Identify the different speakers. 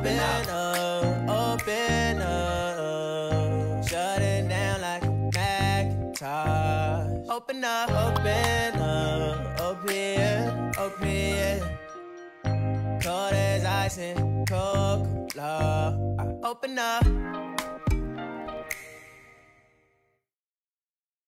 Speaker 1: open up. Shut it down like a Macintosh. Open up, open here. Cold as ice and Coca-Cola. Open up.